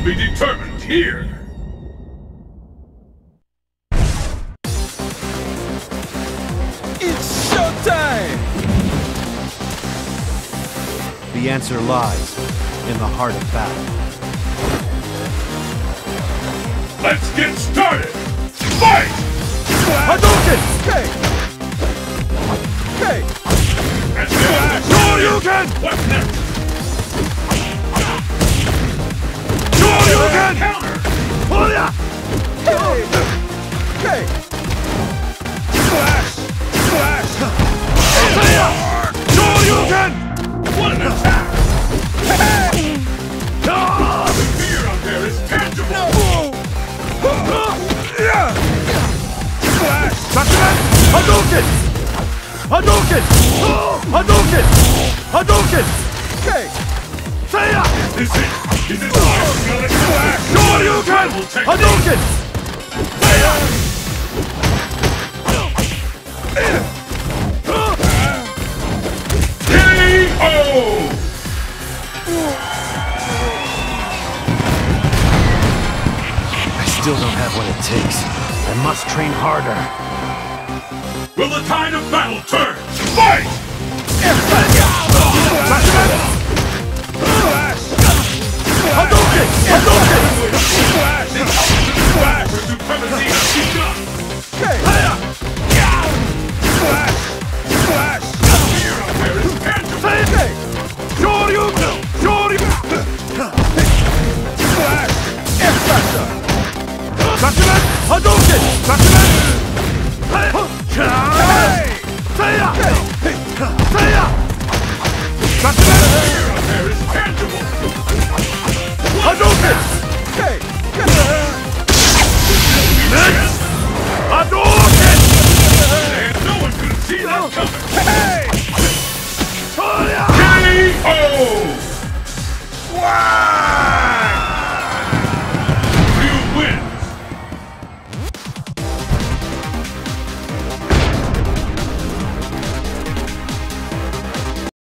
be determined here. It's showtime! The answer lies in the heart of battle. Let's get started! Fight! Hadouken! Okay! Okay! And flash! Shoryuken! What's next? Shoryuken! Counter! Oh yeah! Okay! Okay! Flash! Flash! Shoryuken! What an attack! Hey! The fear out there is tangible! Flash! Sakuran! Hadouken! Hadouken! Hadouken! Hadouken! Okay! Seiya! Is it? Is it time? Flash! Shoryuken! Hadouken! Seiya! K.O. I still don't have what it takes. I must train harder. Will the tide of battle turn? Fight! Hadouken! Hadouken! Flash! Flash! For supremacy has begun! Okay! Flash! Flash! The fear out there is tangible! Okay! Shoryuken! Shoryuken! Flash! Faster! Sakuran! Hadouken! Sakuran! Seiya! Seiya! Sakuran! The fear out there is tangible! Hadouken! Okay! Next!